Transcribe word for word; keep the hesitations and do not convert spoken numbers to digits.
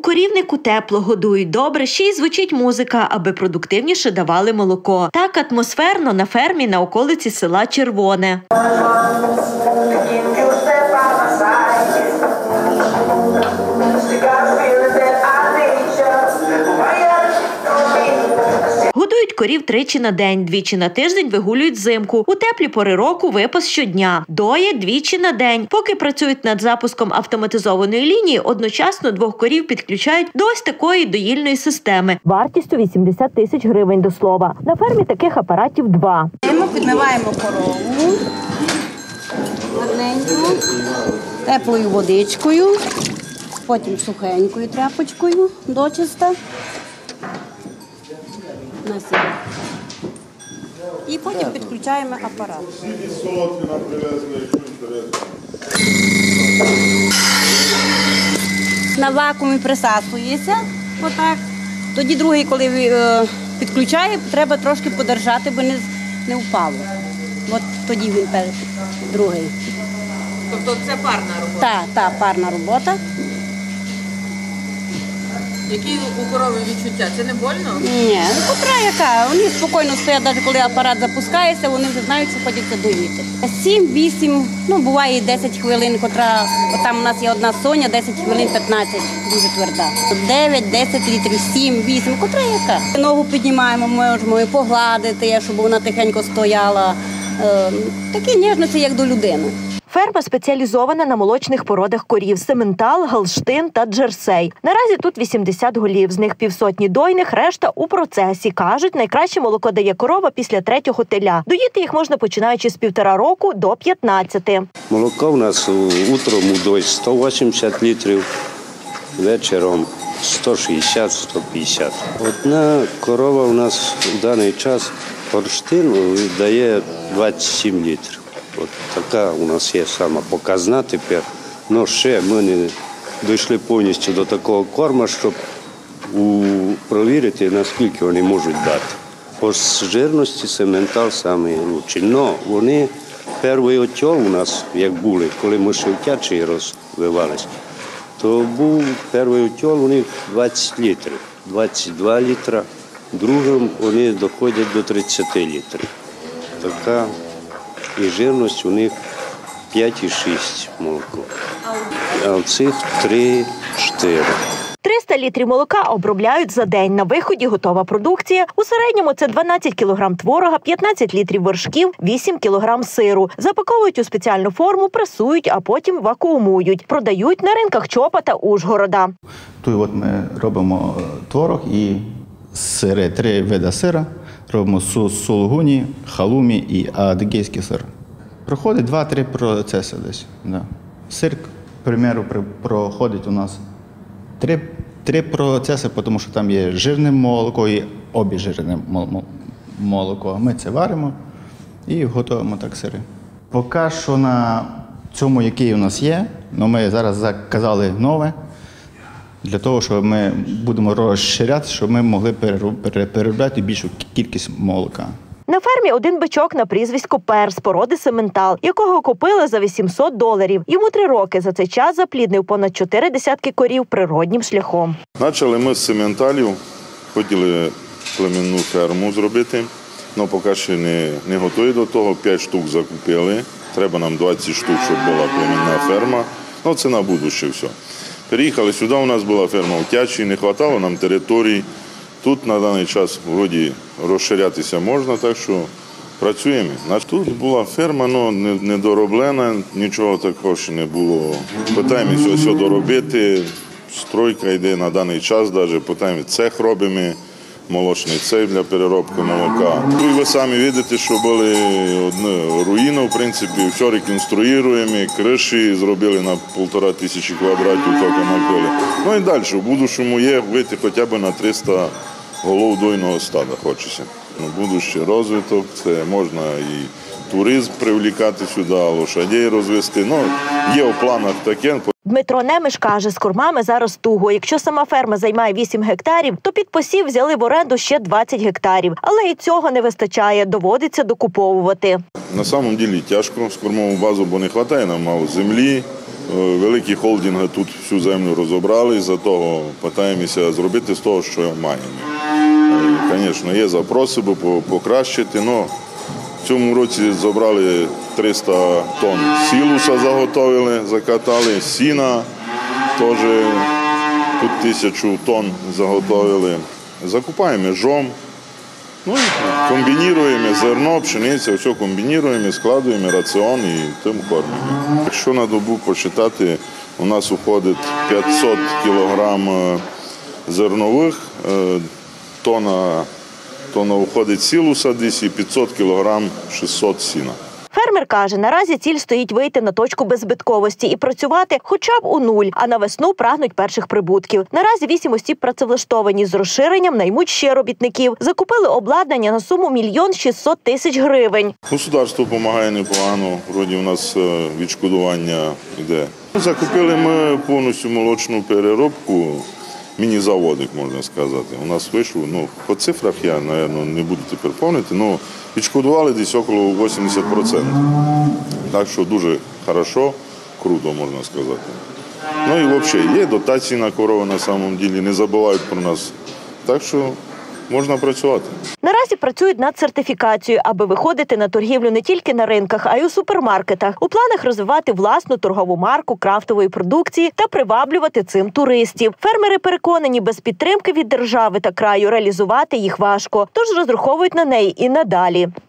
корівнику тепло, годують добре, ще й звучить музика, аби продуктивніше давали молоко. Так атмосферно на фермі на околиці села Червоне. Годують корів тричі на день, двічі на тиждень вигулюють взимку. У теплі пори року випас щодня. Доять двічі на день. Поки працюють над запуском автоматизованої лінії, одночасно двох корів підключають до ось такої доїльної системи. Вартістю вісімдесят тисяч гривень до слова. На фермі таких апаратів два. Ми підмиваємо корову гарненько, теплою водичкою, потім сухенькою тряпочкою дочиста. І потім підключаємо апарат. На вакуумі присасується, отак. Тоді другий, коли підключає, треба трошки подержати, бо не, не впало. От тоді він другий. Тобто це парна робота? Так, так, парна робота. Які у корови відчуття? Це не больно? Ні, котра яка. Вони спокійно стоять, навіть коли апарат запускається, вони вже знають, що ходять доїти. сім-вісім, ну буває і десять хвилин, котра, там у нас є одна Соня, десять хвилин, п'ятнадцять, дуже тверда. дев'ять-десять літрів, сім-вісім, котра яка. Ногу піднімаємо, можемо і погладити, щоб вона тихенько стояла. Такі ніжності, як до людини. Ферма спеціалізована на молочних породах корів – сементал, галштин та джерсей. Наразі тут вісімдесят голів, з них півсотні дойних, решта у процесі. Кажуть, найкраще молоко дає корова після третього теля. Доїти їх можна починаючи з півтора року до п'ятнадцяти. Молоко в нас утром удоїть сто вісімдесят літрів, вечором сто шістдесят - сто п'ятдесят. Одна корова у нас в даний час Галштин дає двадцять сім літрів. От така у нас є сама показна тепер, але ще ми не дійшли повністю до такого корму, щоб перевірити, наскільки вони можуть дати. По жирності сементал найкращий. Але вони, перший отьол у нас, як були, коли ми ще в тячі розвивалися, то був перший отьол у них двадцять літрів, двадцять два літра, другим вони доходять до тридцять літрів. Така і жирність у них п'ять і шість молоко, а у цих три-чотири. триста літрів молока обробляють за день. На виході готова продукція. У середньому це дванадцять кілограм творога, п'ятнадцять літрів вершків, вісім кілограм сиру. Запаковують у спеціальну форму, пресують, а потім вакуумують. Продають на ринках Чопа та Ужгорода. Тут от ми робимо творог і сири, три види сира. Робимо сулугуні, халумі і адигейський сир. Проходить два-три процеси десь. Да. Сир, к примеру, проходить у нас три, три процеси, тому що там є жирне молоко і обіжирене молоко. Ми це варимо і готуємо так сири. Поки що на цьому, який у нас є, але ми зараз заказали нове, для того, щоб ми будемо розширяти, щоб ми могли переробляти більшу кількість молока. На фермі один бичок на прізвисько Пер з породи сементал, якого купили за вісімсот доларів. Йому три роки. За цей час запліднив понад чотири десятки корів природнім шляхом. Почали ми з сементалів, хотіли племінну ферму зробити, але поки ще не, не готові до того, п'ять штук закупили. Треба нам двадцять штук, щоб була племінна ферма. Ну, це на будуще все. Переїхали сюди, у нас була ферма в Тячі, не вистачало нам території. Тут на даний час вроді розширятися можна, так що працюємо. Тут була ферма, але недороблена, нічого такого ще не було. Питаємося все доробити, стройка йде на даний час, навіть питаємо, цех робимо, молочний цех для переробки молока. І ви самі бачите, що були одні руїни, в принципі, все реконструюємо, криші зробили на півтора тисячі квадратів, тільки накрили. Ну і далі, в будущому є вийти хоча б на триста голов дойного стада, хочеться. Ну, будущий розвиток, це можна і туризм привлекати сюди, лошадей розвести. Ну, є в планах таке. Дмитро Немиш каже, з кормами зараз туго. Якщо сама ферма займає вісім гектарів, то під посів взяли в оренду ще двадцять гектарів. Але і цього не вистачає, доводиться докуповувати. На самом деле тяжко з кормову базу, бо не вистачає нам мало землі, великі холдинги тут всю землю розібрали, за того намагаємося зробити з того, що маємо. Звісно, є запроси, бо покращити, але в цьому році зібрали триста тонн сілуса, заготовили, закатали, сіна теж тут тисячу тонн заготовили. Закупаємо жом, ну і комбінуємо зерно, пшениця, все комбінуємо, складуємо раціон і тим кормимо. Якщо на добу посчитати, у нас уходить п'ятсот кілограм зернових, тонна, тонна уходить сілуса десь і п'ятсот кілограм шістсот сіна. Фермер каже, наразі ціль стоїть вийти на точку беззбитковості і працювати хоча б у нуль, а на весну прагнуть перших прибутків. Наразі вісім осіб працевлаштовані, з розширенням наймуть ще робітників. Закупили обладнання на суму мільйон шістсот тисяч гривень. Государство допомагає непогано, вроді у нас відшкодування йде. Закупили ми повністю молочну переробку, міні-заводик, можна сказати. У нас вийшло, ну, по цифрах я, мабуть, не буду тепер пам'ятати, але відшкодували десь около вісімдесят відсотків. Так що дуже хорошо, круто, можна сказати. Ну і взагалі є дотації на корови на самом ділі, не забувають про нас. Так що можна працювати. Наразі працюють над сертифікацією, аби виходити на торгівлю не тільки на ринках, а й у супермаркетах. У планах розвивати власну торгову марку крафтової продукції та приваблювати цим туристів. Фермери переконані, без підтримки від держави та краю реалізувати їх важко, тож розраховують на неї і надалі.